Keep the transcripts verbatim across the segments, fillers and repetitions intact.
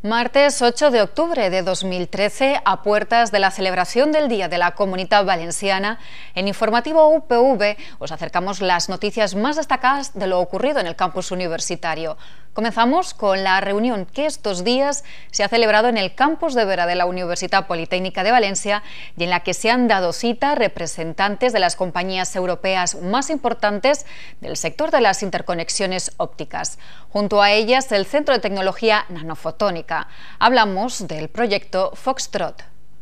Martes ocho de octubre de dos mil trece, a puertas de la celebración del Día de la Comunitat Valenciana, en Informativo U P V os acercamos las noticias más destacadas de lo ocurrido en el campus universitario. Comenzamos con la reunión que estos días se ha celebrado en el campus de Vera de la Universitat Politécnica de Valencia y en la que se han dado cita representantes de las compañías europeas más importantes del sector de las interconexiones ópticas. Junto a ellas, el Centro de Tecnología Nanofotónica. Hablamos del proyecto Foxtrot.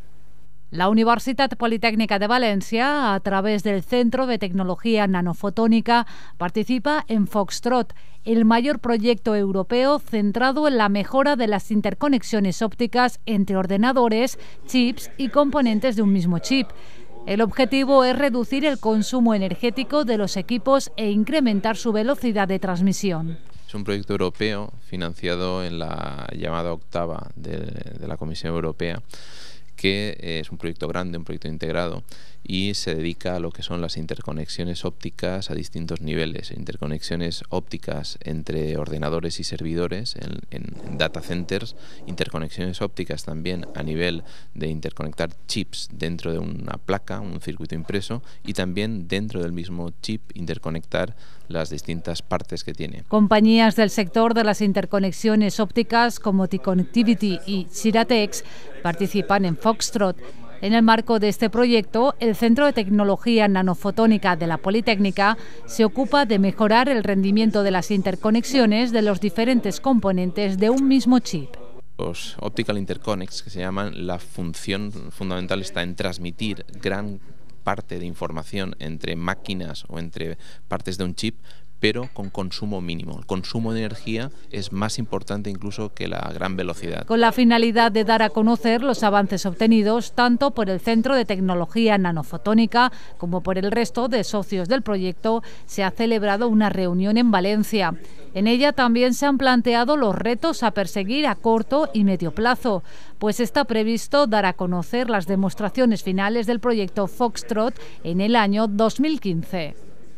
La Universitat Politécnica de Valencia, a través del Centro de Tecnología Nanofotónica, participa en Foxtrot, el mayor proyecto europeo centrado en la mejora de las interconexiones ópticas entre ordenadores, chips y componentes de un mismo chip. El objetivo es reducir el consumo energético de los equipos e incrementar su velocidad de transmisión. Es un proyecto europeo financiado en la llamada octava de, de la Comisión Europea, que es un proyecto grande, un proyecto integrado, y se dedica a lo que son las interconexiones ópticas a distintos niveles, interconexiones ópticas entre ordenadores y servidores en, en data centers, interconexiones ópticas también a nivel de interconectar chips dentro de una placa, un circuito impreso, y también dentro del mismo chip interconectar las distintas partes que tiene. Compañías del sector de las interconexiones ópticas como T-Connectivity y Siratex participan en Foxtrot. En el marco de este proyecto, el Centro de Tecnología Nanofotónica de la Politécnica se ocupa de mejorar el rendimiento de las interconexiones de los diferentes componentes de un mismo chip. Los Optical Interconnects, que se llaman, la función fundamental está en transmitir gran parte de información entre máquinas o entre partes de un chip, pero con consumo mínimo. El consumo de energía es más importante incluso que la gran velocidad. Con la finalidad de dar a conocer los avances obtenidos tanto por el Centro de Tecnología Nanofotónica como por el resto de socios del proyecto, se ha celebrado una reunión en Valencia. En ella también se han planteado los retos a perseguir a corto y medio plazo, pues está previsto dar a conocer las demostraciones finales del proyecto Foxtrot en el año dos mil quince.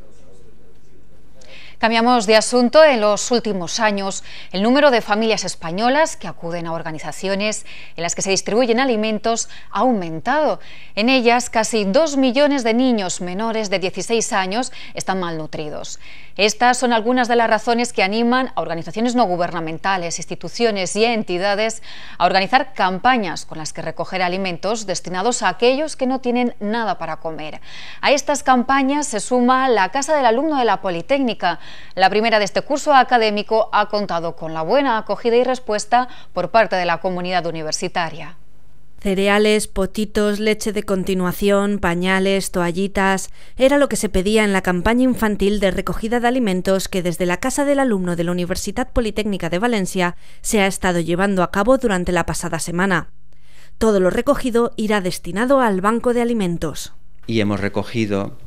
Cambiamos de asunto. En los últimos años, el número de familias españolas que acuden a organizaciones en las que se distribuyen alimentos ha aumentado. En ellas, casi dos millones de niños menores de dieciséis años están malnutridos. Estas son algunas de las razones que animan a organizaciones no gubernamentales, instituciones y entidades a organizar campañas con las que recoger alimentos destinados a aquellos que no tienen nada para comer. A estas campañas se suma la Casa del Alumno de la Politécnica. La primera de este curso académico ha contado con la buena acogida y respuesta por parte de la comunidad universitaria. Cereales, potitos, leche de continuación, pañales, toallitas... Era lo que se pedía en la campaña infantil de recogida de alimentos que desde la Casa del Alumno de la Universitat Politécnica de Valencia se ha estado llevando a cabo durante la pasada semana. Todo lo recogido irá destinado al Banco de Alimentos. Y hemos recogido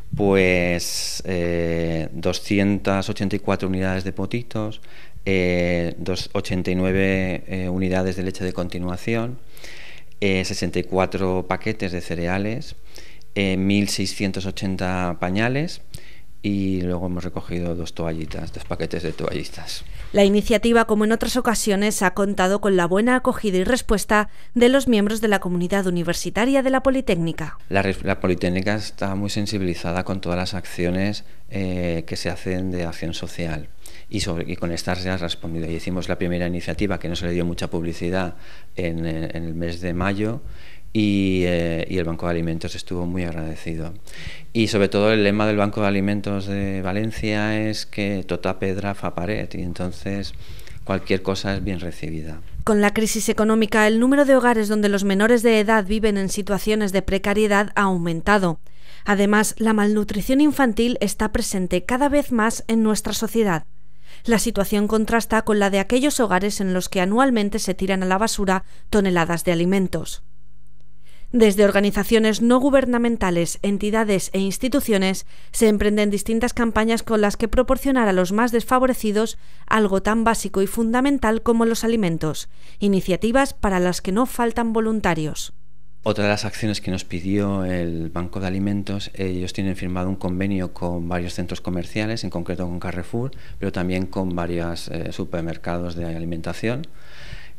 pues eh, doscientas ochenta y cuatro unidades de potitos, eh, ochenta y nueve eh, unidades de leche de continuación, eh, sesenta y cuatro paquetes de cereales, eh, mil seiscientos ochenta pañales y luego hemos recogido dos toallitas, dos paquetes de toallitas. La iniciativa, como en otras ocasiones, ha contado con la buena acogida y respuesta de los miembros de la comunidad universitaria de la Politécnica. La, la Politécnica está muy sensibilizada con todas las acciones eh, que se hacen de acción social y, sobre, y con estas se ha respondido. Y hicimos la primera iniciativa, que no se le dio mucha publicidad, en, en el mes de mayo, Y, eh, y el Banco de Alimentos estuvo muy agradecido. Y sobre todo el lema del Banco de Alimentos de Valencia es que tota pedra fa paret, y entonces cualquier cosa es bien recibida. Con la crisis económica, el número de hogares donde los menores de edad viven en situaciones de precariedad ha aumentado. Además, la malnutrición infantil está presente cada vez más en nuestra sociedad. La situación contrasta con la de aquellos hogares en los que anualmente se tiran a la basura toneladas de alimentos. Desde organizaciones no gubernamentales, entidades e instituciones se emprenden distintas campañas con las que proporcionar a los más desfavorecidos algo tan básico y fundamental como los alimentos, iniciativas para las que no faltan voluntarios. Otra de las acciones que nos pidió el Banco de Alimentos, ellos tienen firmado un convenio con varios centros comerciales, en concreto con Carrefour, pero también con varios eh, supermercados de alimentación,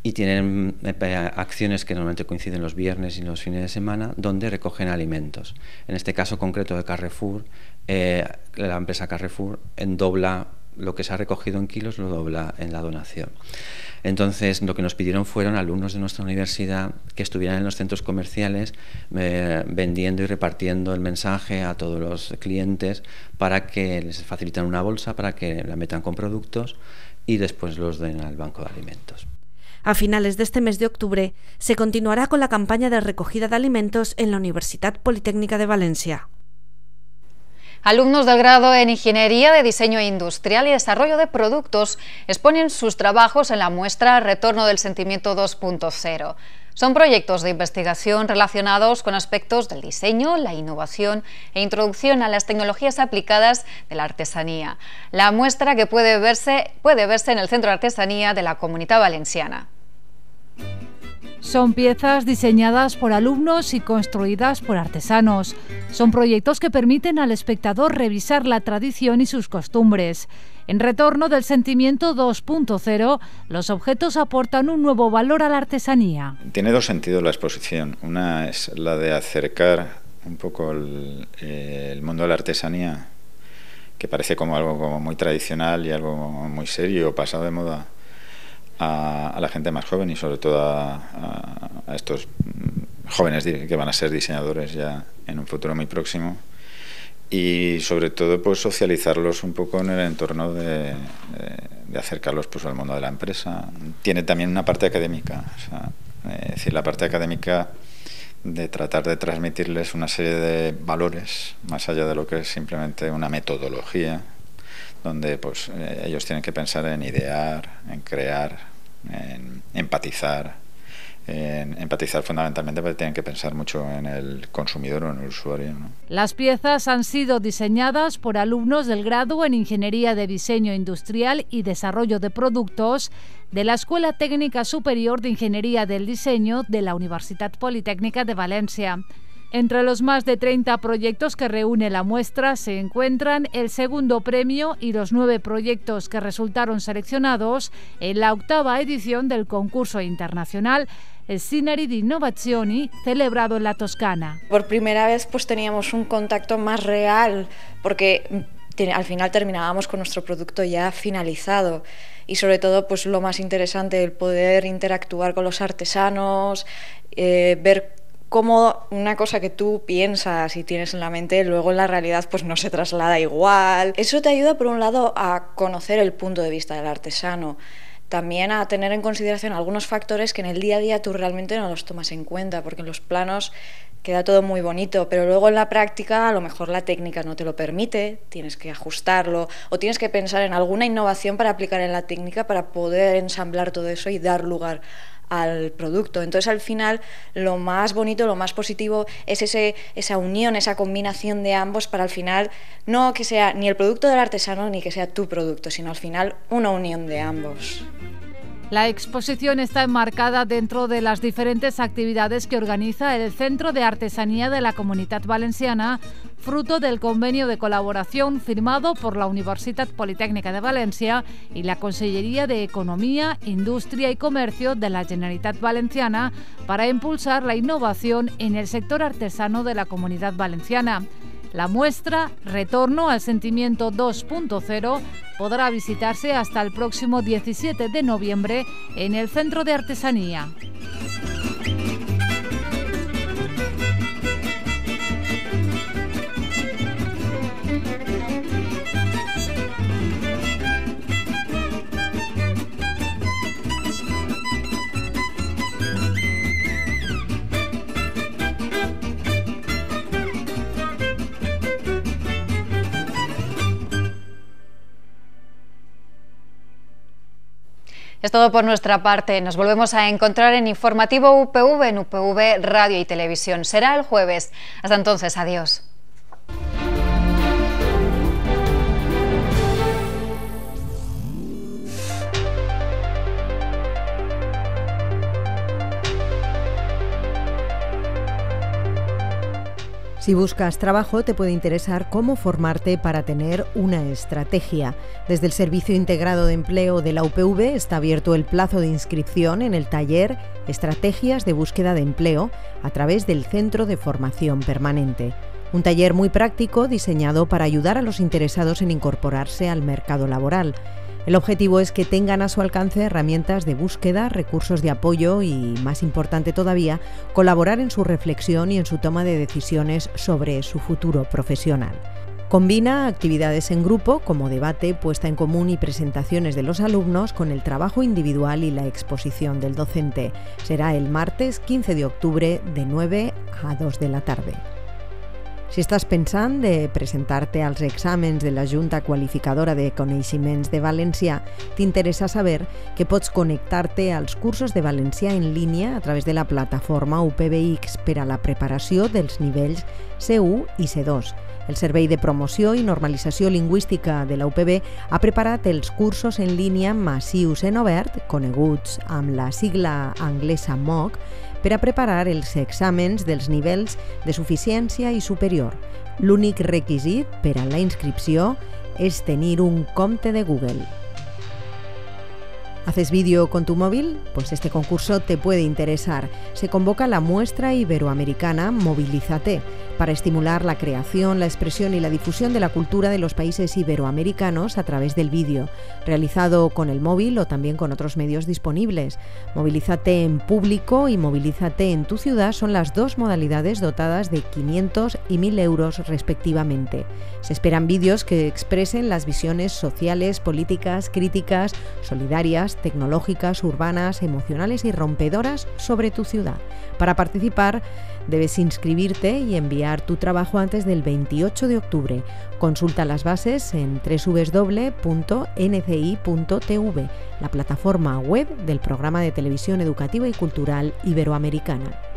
y tienen eh, acciones que normalmente coinciden los viernes y los fines de semana, donde recogen alimentos. En este caso concreto de Carrefour, eh, la empresa Carrefour dobla lo que se ha recogido en kilos, lo dobla en la donación. Entonces, lo que nos pidieron fueron alumnos de nuestra universidad que estuvieran en los centros comerciales eh, vendiendo y repartiendo el mensaje a todos los clientes para que les faciliten una bolsa, para que la metan con productos y después los den al banco de alimentos. A finales de este mes de octubre se continuará con la campaña de recogida de alimentos en la Universitat Politécnica de Valencia. Alumnos del grado en Ingeniería de Diseño Industrial y Desarrollo de Productos exponen sus trabajos en la muestra Retorno del Sentimiento dos punto cero. Son proyectos de investigación relacionados con aspectos del diseño, la innovación e introducción a las tecnologías aplicadas de la artesanía. La muestra que puede verse, puede verse en el Centro de Artesanía de la Comunitat Valenciana. Son piezas diseñadas por alumnos y construidas por artesanos. Son proyectos que permiten al espectador revisar la tradición y sus costumbres. En Retorno del Sentimiento dos punto cero, los objetos aportan un nuevo valor a la artesanía. Tiene dos sentidos la exposición. Una es la de acercar un poco el, el mundo de la artesanía, que parece como algo como muy tradicional y algo muy serio, pasado de moda, A, a la gente más joven y sobre todo a, a, a estos jóvenes que van a ser diseñadores ya en un futuro muy próximo, y sobre todo pues socializarlos un poco en el entorno de, de, de acercarlos pues al mundo de la empresa. Tiene también una parte académica, o sea, eh, es decir, la parte académica de tratar de transmitirles una serie de valores más allá de lo que es simplemente una metodología, donde pues eh, ellos tienen que pensar en idear, en crear, en empatizar, en empatizar fundamentalmente porque tienen que pensar mucho en el consumidor o en el usuario, ¿no? Las piezas han sido diseñadas por alumnos del grado en Ingeniería de Diseño Industrial y Desarrollo de Productos de la Escuela Técnica Superior de Ingeniería del Diseño de la Universitat Politécnica de Valencia. Entre los más de treinta proyectos que reúne la muestra se encuentran el segundo premio y los nueve proyectos que resultaron seleccionados en la octava edición del concurso internacional Scenari di Innovazioni, celebrado en la Toscana. Por primera vez pues teníamos un contacto más real, porque al final terminábamos con nuestro producto ya finalizado. Y sobre todo pues lo más interesante, el poder interactuar con los artesanos, eh, ver cómo una cosa que tú piensas y tienes en la mente, luego en la realidad pues no se traslada igual. Eso te ayuda por un lado a conocer el punto de vista del artesano, también a tener en consideración algunos factores que en el día a día tú realmente no los tomas en cuenta, porque en los planos queda todo muy bonito, pero luego en la práctica a lo mejor la técnica no te lo permite, tienes que ajustarlo o tienes que pensar en alguna innovación para aplicar en la técnica para poder ensamblar todo eso y dar lugar al producto. Entonces al final lo más bonito, lo más positivo es ese, esa unión, esa combinación de ambos para al final no que sea ni el producto del artesano ni que sea tu producto, sino al final una unión de ambos. La exposición está enmarcada dentro de las diferentes actividades que organiza el Centro de Artesanía de la Comunitat Valenciana, fruto del convenio de colaboración firmado por la Universitat Politécnica de Valencia y la Consellería de Economía, Industria y Comercio de la Generalitat Valenciana para impulsar la innovación en el sector artesano de la Comunidad Valenciana. La muestra Retorno al Sentimiento dos punto cero podrá visitarse hasta el próximo diecisiete de noviembre en el Centro de Artesanía. Es todo por nuestra parte. Nos volvemos a encontrar en Informativo U P V, en U P V Radio y Televisión. Será el jueves. Hasta entonces, adiós. Si buscas trabajo, te puede interesar cómo formarte para tener una estrategia. Desde el Servicio Integrado de Empleo de la U P V está abierto el plazo de inscripción en el taller Estrategias de Búsqueda de Empleo a través del Centro de Formación Permanente. Un taller muy práctico diseñado para ayudar a los interesados en incorporarse al mercado laboral. El objetivo es que tengan a su alcance herramientas de búsqueda, recursos de apoyo y, más importante todavía, colaborar en su reflexión y en su toma de decisiones sobre su futuro profesional. Combina actividades en grupo, como debate, puesta en común y presentaciones de los alumnos, con el trabajo individual y la exposición del docente. Será el martes quince de octubre de nueve a dos de la tarde. Si estàs pensant de presentar-te als exàmens de la Junta Qualificadora de Coneixements de Valencià, t'interessa saber que pots connectar-te als cursos de valencià en línia a través de la plataforma U P V X per a la preparació dels nivells C u i C dos. El Servei de Promoció i Normalització Lingüística de la U P V ha preparat els cursos en línia massius en obert, coneguts amb la sigla anglesa M O C, per a preparar els exàmens dels nivells de suficiència i superior. L'únic requisit per a la inscripció és tenir un compte de Google. ¿Haces vídeo con tu móvil? Pues este concurso te puede interesar. Se convoca la muestra iberoamericana Movilízate para estimular la creación, la expresión y la difusión de la cultura de los países iberoamericanos a través del vídeo, realizado con el móvil o también con otros medios disponibles. Movilízate en público y Movilízate en tu ciudad son las dos modalidades dotadas de quinientos y mil euros respectivamente. Se esperan vídeos que expresen las visiones sociales, políticas, críticas, solidarias, tecnológicas, urbanas, emocionales y rompedoras sobre tu ciudad. Para participar, debes inscribirte y enviar tu trabajo antes del veintiocho de octubre. Consulta las bases en doble u doble u doble u punto ene ce i punto te ve, la plataforma web del Programa de Televisión Educativa y Cultural Iberoamericana.